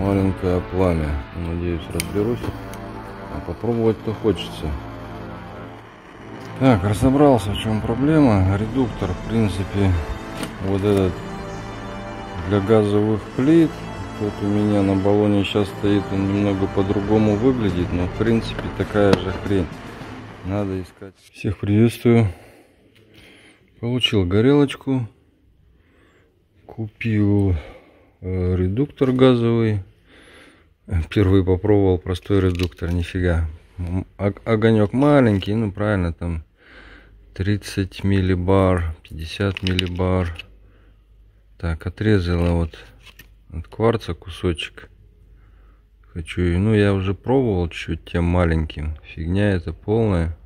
маленькое пламя. Надеюсь, разберусь. А попробовать-то хочется. Так, разобрался, в чем проблема. Редуктор, в принципе, вот этот для газовых плит. Вот у меня на баллоне сейчас стоит, он немного по-другому выглядит, но в принципе такая же хрень. Надо искать. Всех приветствую. Получил горелочку. Купил редуктор газовый. Первый попробовал простой редуктор, нифига. Огонек маленький, ну правильно, там 30 миллибар, 50 миллибар. Так, отрезала вот от кварца кусочек. Хочу, ну я уже пробовал чуть тем маленьким. Фигня это полная.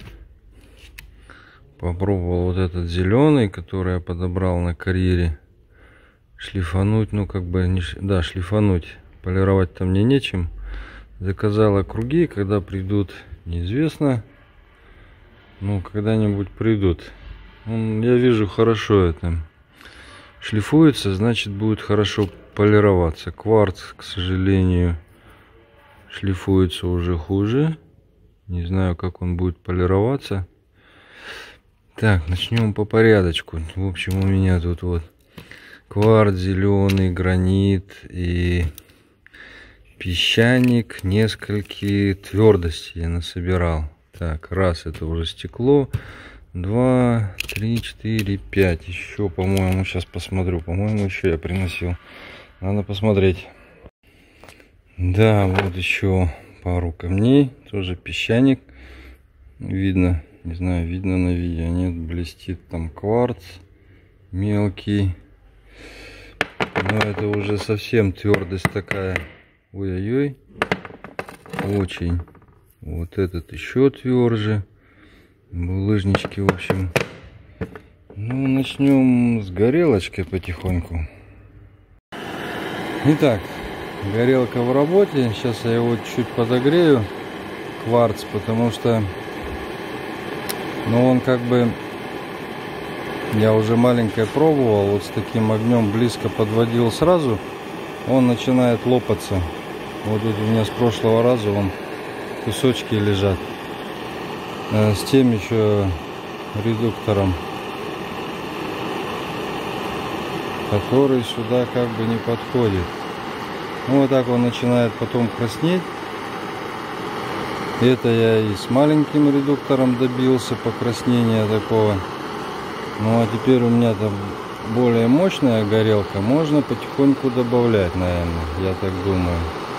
Попробовал вот этот зеленый, который я подобрал на карьере. Шлифануть, ну как бы, не, да, шлифануть. Полировать-то мне нечем. Заказала круги, когда придут, неизвестно. Ну, когда-нибудь придут. Я вижу, хорошо это шлифуется, значит будет хорошо полироваться. Кварц, к сожалению, шлифуется уже хуже. Не знаю, как он будет полироваться. Так, начнем по порядочку. В общем, у меня тут вот кварц зеленый, гранит и песчаник, несколько твердостей я насобирал. Так, раз, это уже стекло. 2, 3, 4, 5. Еще, по-моему, сейчас посмотрю. По-моему, еще я приносил. Надо посмотреть. Да, вот еще пару камней. Тоже песчаник. Видно, не знаю, видно на видео. Нет, блестит там кварц. Мелкий. Но это уже совсем твердость такая. Ой-ой-ой. Очень. Вот этот еще тверже. Булыжнички, в общем. Ну, начнем с горелочкой потихоньку. Итак, горелка в работе. Сейчас я его чуть подогрею. Кварц, потому что, ну, он как бы, я уже маленькое пробовал. Вот с таким огнем близко подводил сразу. Он начинает лопаться. Вот тут у меня с прошлого раза вон кусочки лежат. С тем еще редуктором, который сюда как бы не подходит. Ну, вот так он начинает потом краснеть. Это я и с маленьким редуктором добился покраснения такого. Ну а теперь у меня там более мощная горелка. Можно потихоньку добавлять, наверное, я так думаю.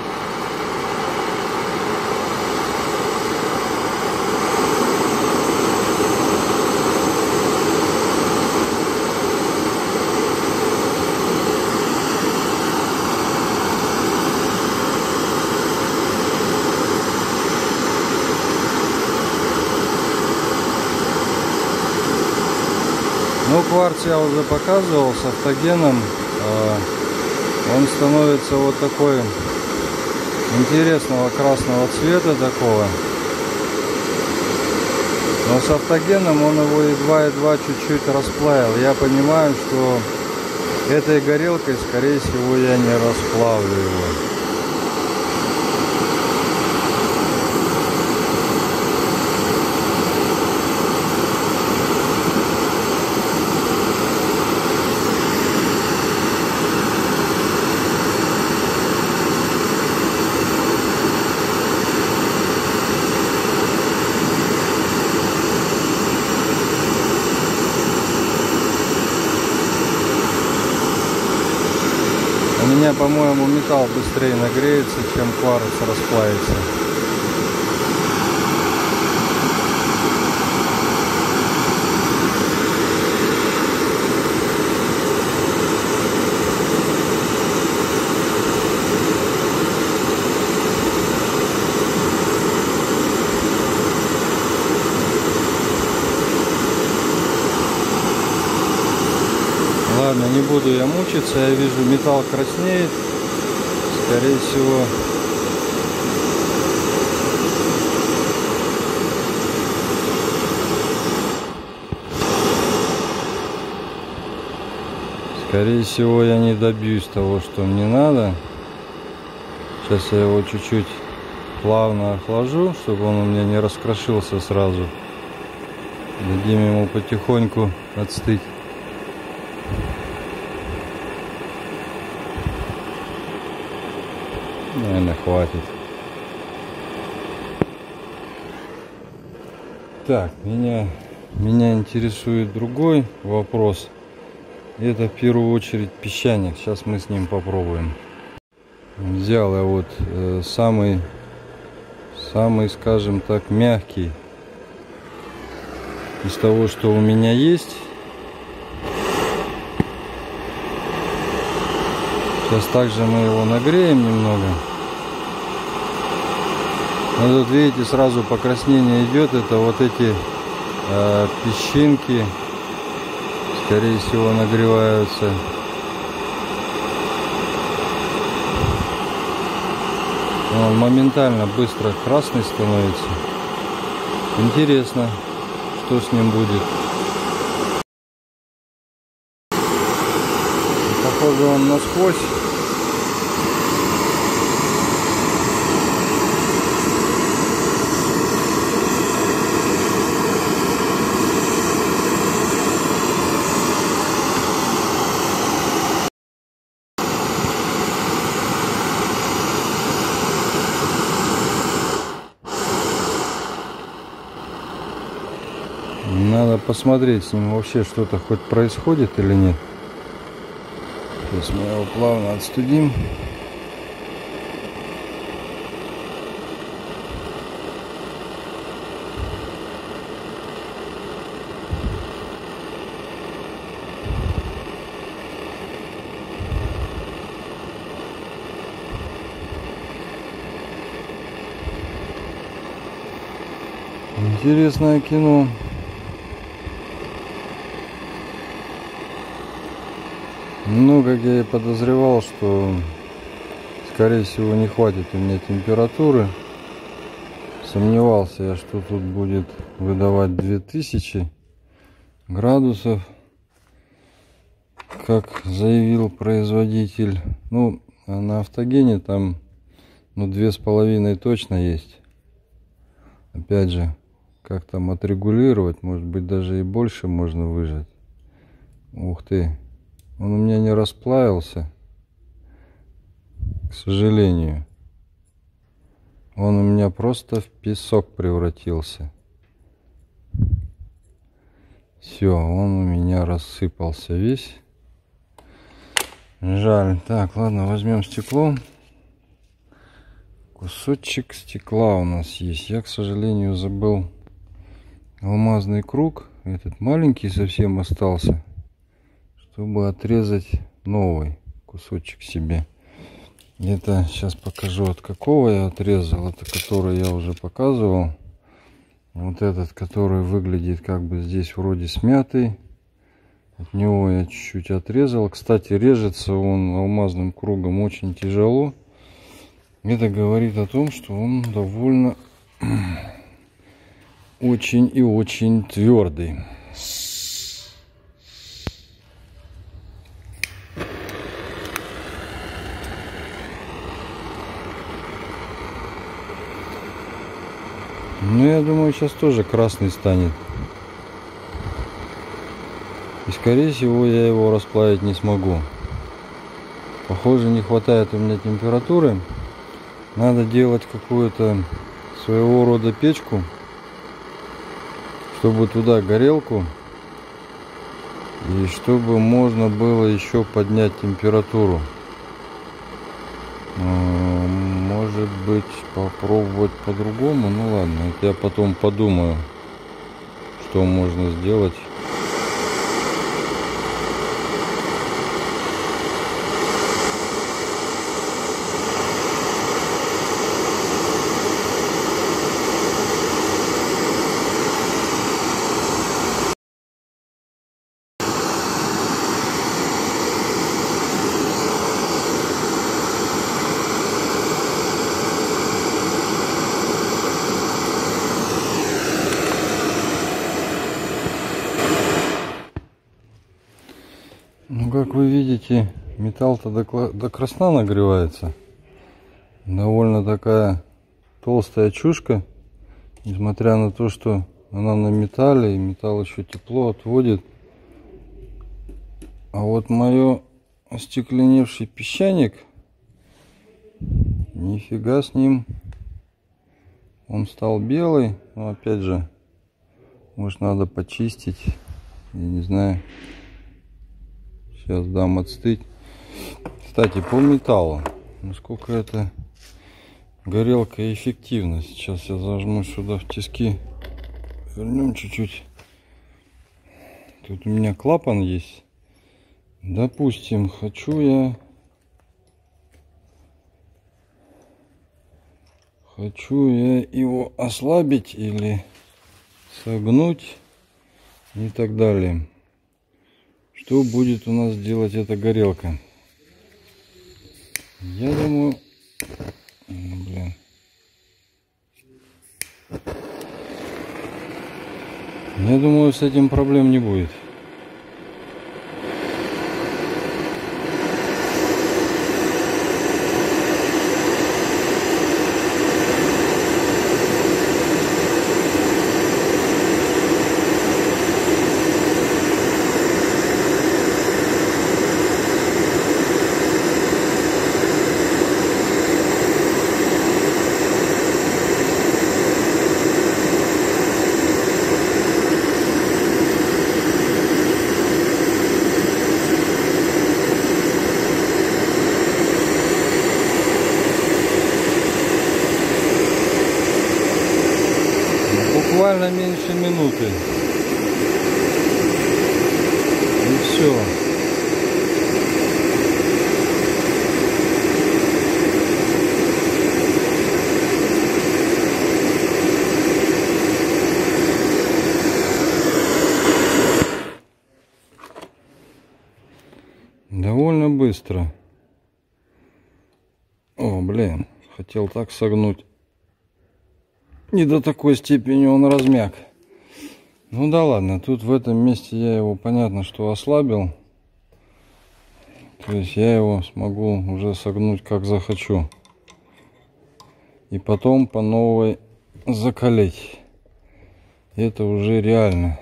Ну, кварц я уже показывал с автогеном. Он становится вот такой интересного красного цвета такого. Но с автогеном он его едва-едва чуть-чуть расплавил. Я понимаю, что этой горелкой, скорее всего, я не расплавлю его. У меня, по-моему, металл быстрее нагреется, чем кварц расплавится. Ладно, не буду я мучиться, я вижу, металл краснеет, скорее всего. Скорее всего, я не добьюсь того, что мне надо. Сейчас я его чуть-чуть плавно охлажу, чтобы он у меня не раскрошился сразу. Дадим ему потихоньку отстыть. Наверное, хватит. Так, меня интересует другой вопрос. Это в первую очередь песчаник. Сейчас мы с ним попробуем. Взял я вот самый, скажем так, мягкий из того, что у меня есть. Сейчас также мы его нагреем немного. Но тут видите, сразу покраснение идет. Это вот эти песчинки, скорее всего, нагреваются. Он моментально быстро красный становится. Интересно, что с ним будет. Похоже, он насквозь. Надо посмотреть, с ним вообще что-то хоть происходит или нет. Сейчас мы его плавно отстудим. Интересное кино. Ну, как я и подозревал, что, скорее всего, не хватит у меня температуры. Сомневался я, что тут будет выдавать 2000 градусов, как заявил производитель. Ну, на автогене там, 2,5 точно есть. Опять же, как там отрегулировать, может быть, даже и больше можно выжать. Ух ты! Он у меня не расплавился, к сожалению. Он у меня просто в песок превратился. Все, он у меня рассыпался весь. Жаль. Так, ладно, возьмем стекло. Кусочек стекла у нас есть. Я, к сожалению, забыл алмазный круг. Этот маленький совсем остался, чтобы отрезать новый кусочек себе. Это сейчас покажу, от какого я отрезал. Это который я уже показывал. Вот этот, который выглядит как бы здесь вроде смятый. От него я чуть-чуть отрезал. Кстати, режется он алмазным кругом очень тяжело. Это говорит о том, что он довольно очень и очень твердый. Ну, я думаю, сейчас тоже красный станет. И, скорее всего, я его расплавить не смогу. Похоже, не хватает у меня температуры. Надо делать какую-то своего рода печку, чтобы туда горелку, и чтобы можно было еще поднять температуру. Может быть, попробовать по-другому. Ну ладно, это я потом подумаю, что можно сделать. Ну, как вы видите, металл-то до красна нагревается. Довольно такая толстая чушка, несмотря на то, что она на металле, и металл еще тепло отводит. А вот мое остекленевший песчаник, нифига с ним, он стал белый. Но опять же, может, надо почистить, я не знаю. Сейчас дам отстыть. Кстати, по металлу, насколько это горелка эффективна. Сейчас я зажму сюда в тиски, вернем чуть-чуть. Тут у меня клапан есть. Допустим, хочу я его ослабить или согнуть и так далее. Что будет у нас делать эта горелка? Я думаю, блин. Я думаю, с этим проблем не будет. Буквально меньше минуты. И все. Довольно быстро. О, блин, хотел так согнуть. Не до такой степени он размяк. Ну да ладно, тут в этом месте я его, понятно, что ослабил. То есть я его смогу уже согнуть как захочу. И потом по новой закалить. Это уже реально.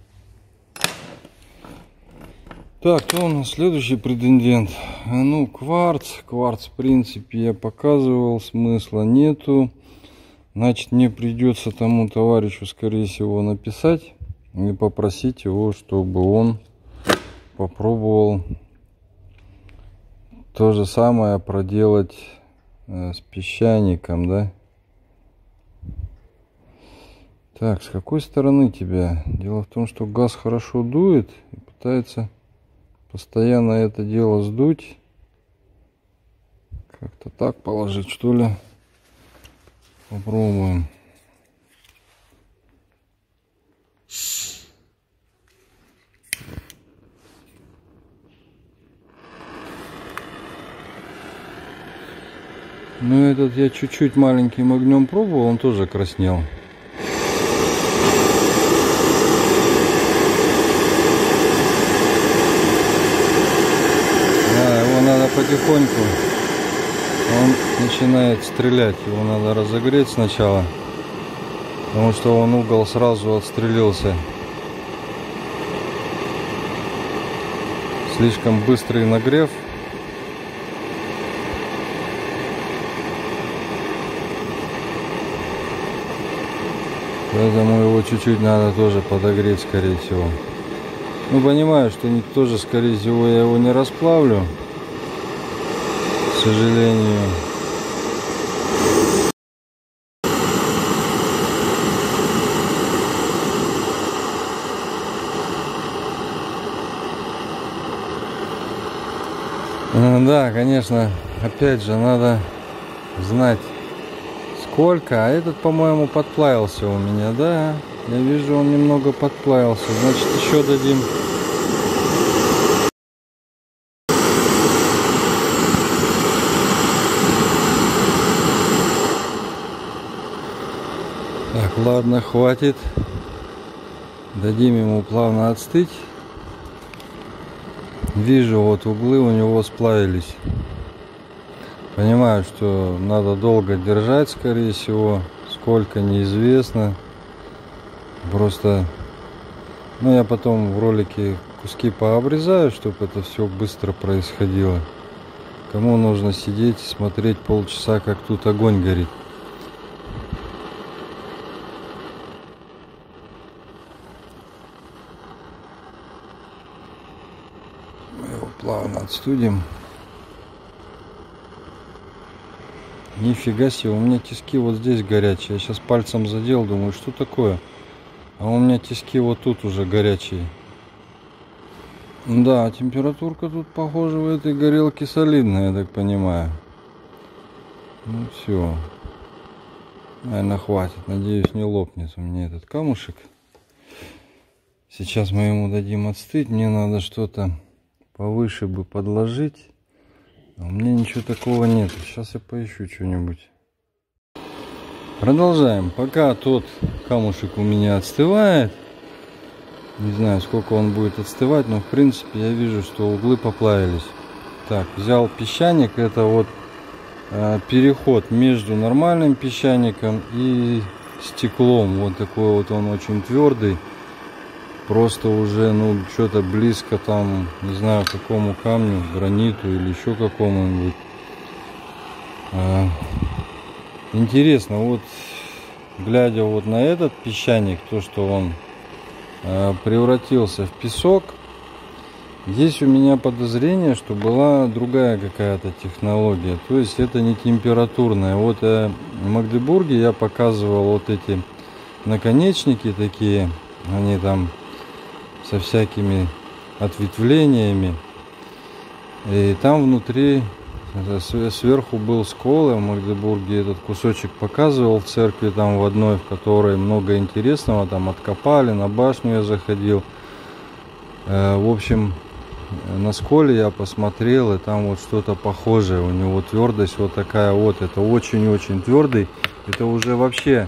Так, кто у нас следующий претендент? Ну, кварц. Кварц, в принципе, я показывал, смысла нету. Значит, мне придется тому товарищу, скорее всего, написать и попросить его, чтобы он попробовал то же самое проделать с песчаником, да? Так, с какой стороны тебя? Дело в том, что газ хорошо дует и пытается постоянно это дело сдуть. Как-то так положить, что ли? Попробуем. Ну, этот я чуть-чуть маленьким огнем пробовал, он тоже краснел. Да, его надо потихоньку. Он начинает стрелять, его надо разогреть сначала, потому что он угол сразу отстрелился. Слишком быстрый нагрев. Поэтому его чуть-чуть надо тоже подогреть, скорее всего. Ну, понимаю, что тоже, скорее всего, я его не расплавлю. К сожалению. Да, конечно, опять же, надо знать сколько. А этот, по-моему, подплавился у меня, да? Я вижу, он немного подплавился. Значит, еще дадим. Так, ладно, хватит. Дадим ему плавно отстыть. Вижу, вот углы у него сплавились. Понимаю, что надо долго держать, скорее всего, сколько неизвестно. Просто, ну, я потом в ролике куски пообрезаю, чтобы это все быстро происходило. Кому нужно сидеть и смотреть полчаса, как тут огонь горит. Мы его плавно отстудим. Нифига себе, у меня тиски вот здесь горячие. Я сейчас пальцем задел, думаю, что такое? А у меня тиски вот тут уже горячие. Да, температурка тут, похоже, в этой горелке солидная, я так понимаю. Ну все. Наверное, хватит. Надеюсь, не лопнет у меня этот камушек. Сейчас мы ему дадим остыть. Мне надо что-то повыше бы подложить. А у меня ничего такого нет. Сейчас я поищу что-нибудь. Продолжаем. Пока тот камушек у меня остывает. Не знаю, сколько он будет остывать, но в принципе я вижу, что углы поплавились. Так, взял песчаник. Это вот переход между нормальным песчаником и стеклом. Вот такой вот он очень твердый. Просто уже, ну, что-то близко там, не знаю, к какому камню, граниту или еще какому-нибудь. Интересно, вот глядя вот на этот песчаник, то, что он превратился в песок, есть у меня подозрение, что была другая какая-то технология. То есть это не температурная. Вот в Магдебурге я показывал вот эти наконечники такие, они там со всякими ответвлениями. И там внутри сверху был скол. Я в Магдебурге этот кусочек показывал в церкви, там в одной, в которой много интересного. Там откопали, на башню я заходил. В общем, на сколе я посмотрел, и там вот что-то похожее. У него твердость вот такая вот. Это очень-очень твердый. Это уже вообще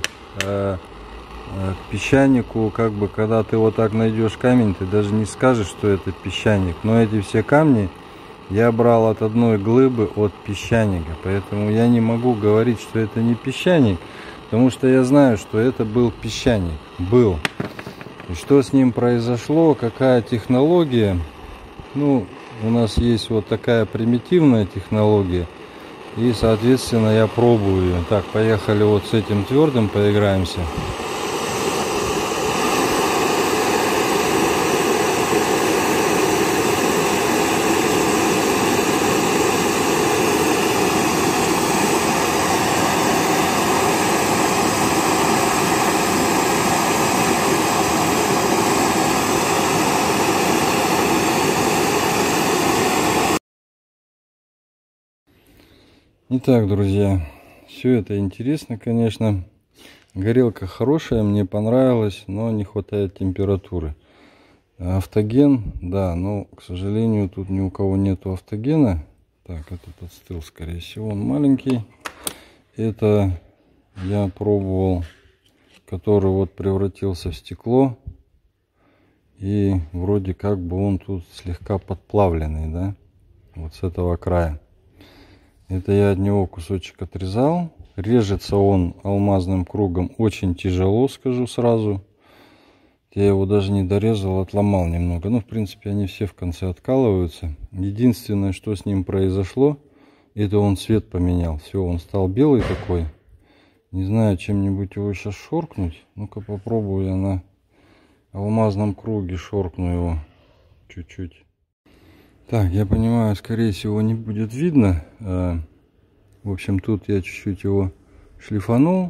к песчанику, как бы, когда ты вот так найдешь камень, ты даже не скажешь, что это песчаник. Но эти все камни я брал от одной глыбы от песчаника. Поэтому я не могу говорить, что это не песчаник, потому что я знаю, что это был песчаник. Был. И что с ним произошло, какая технология. Ну, у нас есть вот такая примитивная технология. И, соответственно, я пробую ее. Так, поехали вот с этим твердым поиграемся. Итак, друзья, все это интересно, конечно. Горелка хорошая, мне понравилась, но не хватает температуры. Автоген, да, но, к сожалению, тут ни у кого нету автогена. Так, этот отстыл, скорее всего, он маленький. Это я пробовал, который вот превратился в стекло. И вроде как бы он тут слегка подплавленный, да, вот с этого края. Это я от него кусочек отрезал. Режется он алмазным кругом очень тяжело, скажу сразу. Я его даже не дорезал, отломал немного. Ну, в принципе, они все в конце откалываются. Единственное, что с ним произошло, это он цвет поменял. Все, он стал белый такой. Не знаю, чем-нибудь его сейчас шоркнуть. Ну-ка попробую я на алмазном круге шоркну его чуть-чуть. Так, я понимаю, скорее всего не будет видно. В общем, тут я чуть-чуть его шлифанул.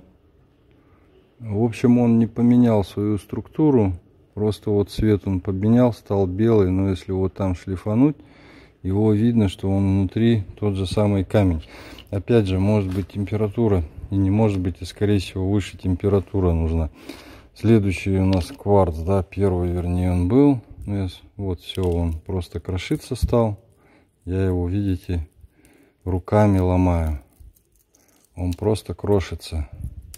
В общем, он не поменял свою структуру. Просто вот цвет он поменял, стал белый. Но если вот там шлифануть, его видно, что он внутри тот же самый камень. Опять же, может быть температура, и не может быть, а скорее всего выше температура нужна. Следующий у нас кварц, да, первый, вернее, он был. Вот все, он просто крошиться стал. Я его, видите, руками ломаю. Он просто крошится.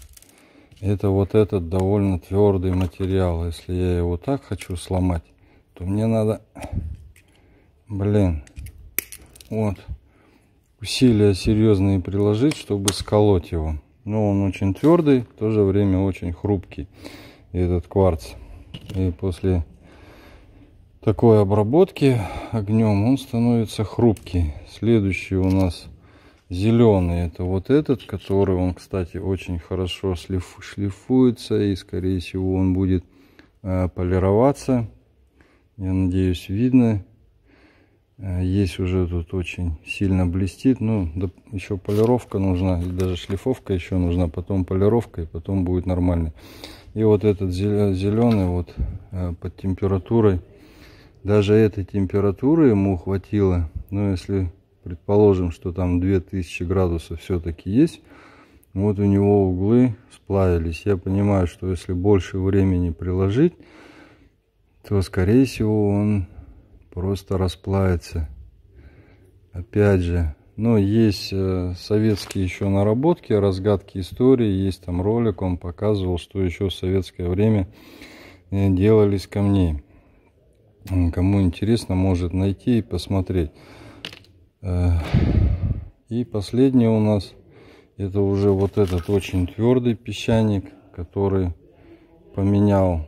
Это вот этот довольно твердый материал. Если я его так хочу сломать, то мне надо, блин, вот усилия серьезные приложить, чтобы сколоть его. Но он очень твердый, в то же время очень хрупкий, этот кварц. И после такой обработки огнем он становится хрупкий. Следующий у нас зеленый. Это вот этот, который он, кстати, очень хорошо шлифуется. И, скорее всего, он будет полироваться. Я надеюсь, видно. Есть уже тут очень сильно блестит. Ну, да, еще полировка нужна. И даже шлифовка еще нужна. Потом полировка, и потом будет нормально. И вот этот зеленый вот под температурой. Даже этой температуры ему хватило. Но если предположим, что там 2000 градусов все-таки есть. Вот у него углы сплавились. Я понимаю, что если больше времени приложить, то, скорее всего, он просто расплавится. Опять же, но есть советские еще наработки, разгадки истории. Есть там ролик, он показывал, что еще в советское время делались камней. Кому интересно, может найти и посмотреть. И последний у нас, это уже вот этот очень твердый песчаник, который поменял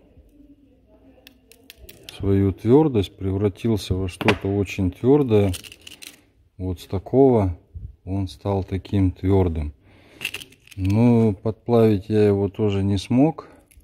свою твердость, превратился во что-то очень твердое. Вот с такого он стал таким твердым. Ну, подплавить я его тоже не смог.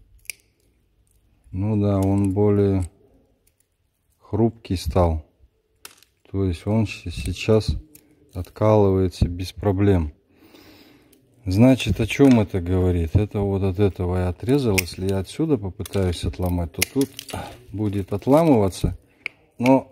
Ну да, он более хрупкий стал. То есть он сейчас откалывается без проблем. Значит, о чем это говорит? Это вот от этого я отрезал. Если я отсюда попытаюсь отломать, то тут будет отламываться, но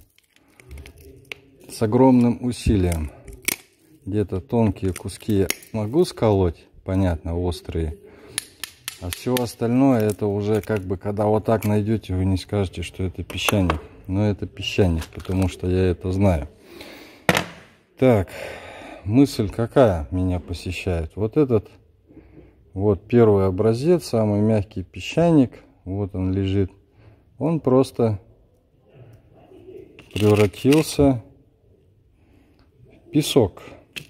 с огромным усилием. Где-то тонкие куски я могу сколоть, понятно, острые. А все остальное, это уже как бы, когда вот так найдете, вы не скажете, что это песчаник. Но это песчаник, потому что я это знаю. Так, мысль какая меня посещает? Вот этот, вот первый образец, самый мягкий песчаник. Вот он лежит. Он просто превратился в песок.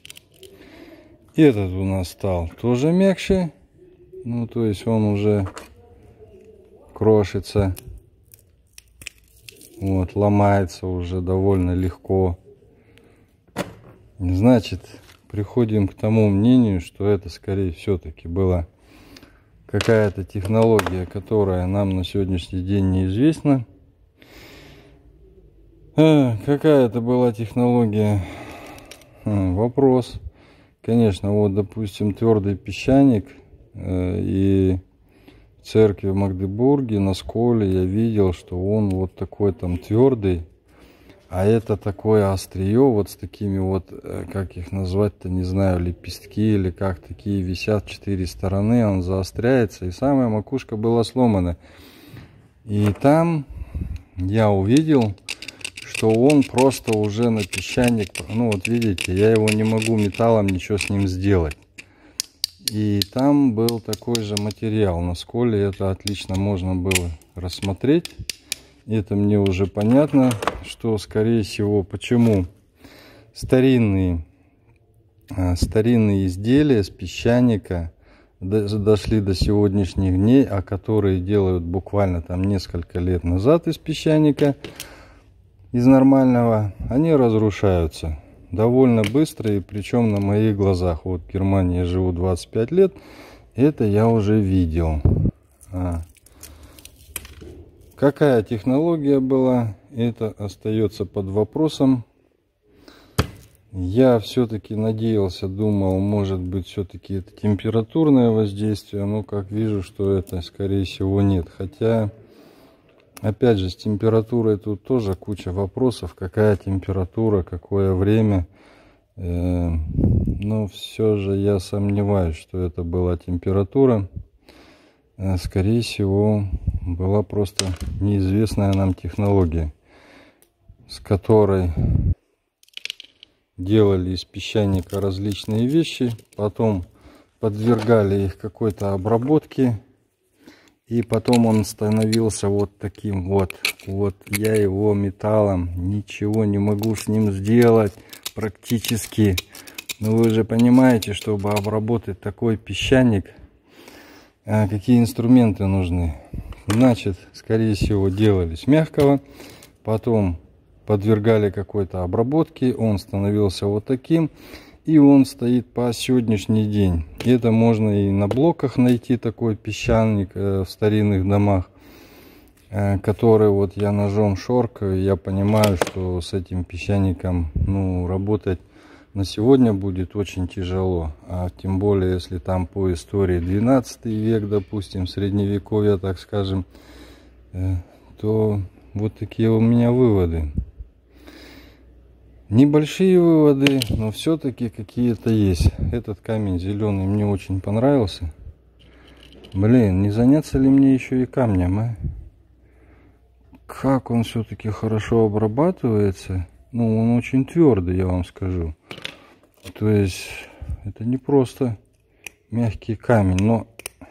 И этот у нас стал тоже мягче. Ну, то есть он уже крошится. Вот, ломается уже довольно легко. Значит, приходим к тому мнению, что это, скорее, все-таки была какая-то технология, которая нам на сегодняшний день неизвестна. Какая это была технология? Вопрос. Конечно, вот, допустим, твердый песчаник. И в церкви в Магдебурге на сколе я видел, что он вот такой там твердый, а это такое острие вот с такими вот, как их назвать-то, не знаю, лепестки или как, такие висят 4 стороны, он заостряется, и самая макушка была сломана. И там я увидел, что он просто уже на песчаник, ну вот видите, я его не могу металлом ничего с ним сделать. И там был такой же материал. На сколе это отлично можно было рассмотреть. Это мне уже понятно, что, скорее всего, почему старинные изделия с песчаника дошли до сегодняшних дней, а которые делают буквально там несколько лет назад из песчаника, из нормального, они разрушаются довольно быстро, и причем на моих глазах. Вот в Германии я живу 25 лет, это я уже видел. Какая технология была, это остается под вопросом. Я все-таки надеялся, думал, может быть, все-таки это температурное воздействие, но как вижу, что это, скорее всего, нет. Хотя, опять же, с температурой тут тоже куча вопросов. Какая температура, какое время. Но все же я сомневаюсь, что это была температура. Скорее всего, была просто неизвестная нам технология, с которой делали из песчаника различные вещи, потом подвергали их какой-то обработке, и потом он становился вот таким вот. Вот я его металлом ничего не могу с ним сделать, практически. Но вы же понимаете, чтобы обработать такой песчаник, какие инструменты нужны. Значит, скорее всего, делали с мягкого, потом подвергали какой-то обработке, он становился вот таким, и он стоит по сегодняшний день. Это можно и на блоках найти, такой песчаник в старинных домах, который вот я ножом шоркаю. Я понимаю, что с этим песчаником, ну, работать на сегодня будет очень тяжело, а тем более, если там по истории 12 век, допустим, средневековье, так скажем, то вот такие у меня выводы. Небольшие выводы, но все-таки какие-то есть. Этот камень зеленый мне очень понравился. Блин, не заняться ли мне еще и камнем, а? Как он все-таки хорошо обрабатывается. Ну, он очень твердый, я вам скажу. То есть, это не просто мягкий камень, но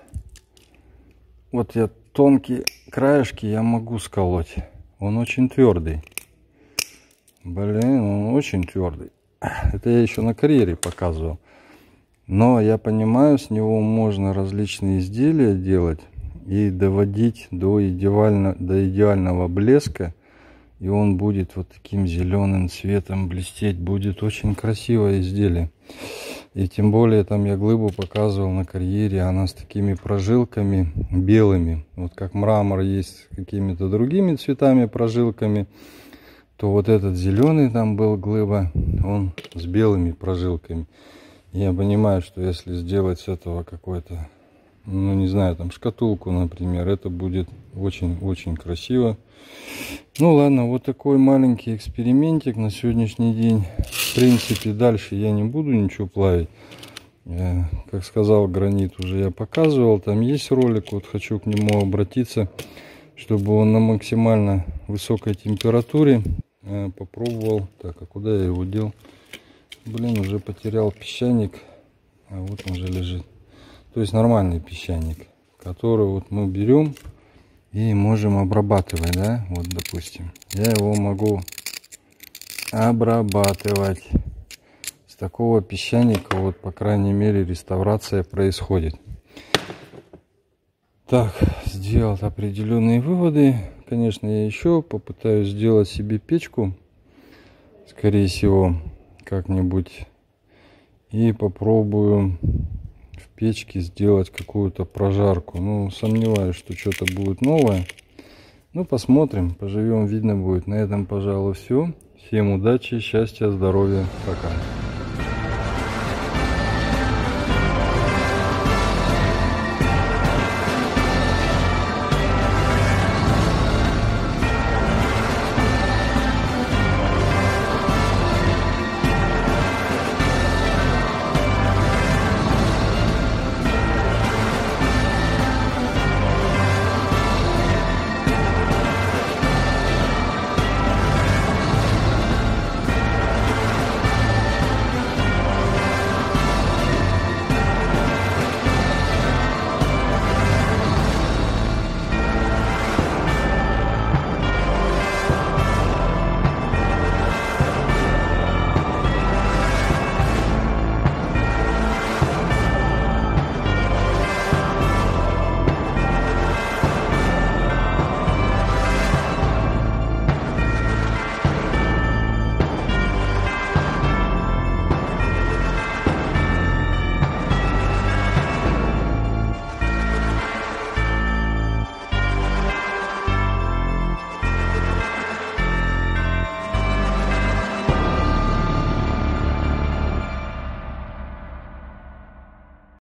вот я тонкие краешки я могу сколоть. Он очень твердый. Блин, он очень твердый. Это я еще на карьере показывал. Но я понимаю, с него можно различные изделия делать и доводить до идеального блеска. И он будет вот таким зеленым цветом блестеть. Будет очень красивое изделие. И тем более там я глыбу показывал на карьере. Она с такими прожилками белыми. Вот как мрамор есть с какими-то другими цветами, прожилками. То вот этот зеленый там был глыба, он с белыми прожилками. Я понимаю, что если сделать с этого какой-то, ну не знаю, там шкатулку, например, это будет очень-очень красиво. Ну ладно, вот такой маленький экспериментик на сегодняшний день. В принципе, дальше я не буду ничего плавить. Как сказал, гранит уже я показывал, там есть ролик, вот хочу к нему обратиться, чтобы он на максимально высокой температуре попробовал. Так, а куда я его дел? Блин, уже потерял песчаник. А вот он же лежит. То есть нормальный песчаник, который вот мы берем и можем обрабатывать, да? Вот, допустим, я его могу обрабатывать. С такого песчаника, вот, по крайней мере, реставрация происходит. Так, сделал определенные выводы. Конечно, я еще попытаюсь сделать себе печку, скорее всего, как-нибудь. И попробую в печке сделать какую-то прожарку. Ну, сомневаюсь, что что-то будет новое. Ну, посмотрим, поживем, видно будет. На этом, пожалуй, все. Всем удачи, счастья, здоровья. Пока.